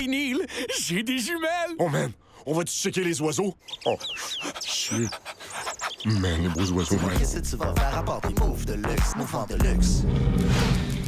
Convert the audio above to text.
Hey Neil, j'ai des jumelles! Oh man, on va-tu checker les oiseaux? Oh, shit. Man, les beaux oiseaux, man. Qu'est-ce que tu vas faire à part tes moves de luxe, mouvement de luxe?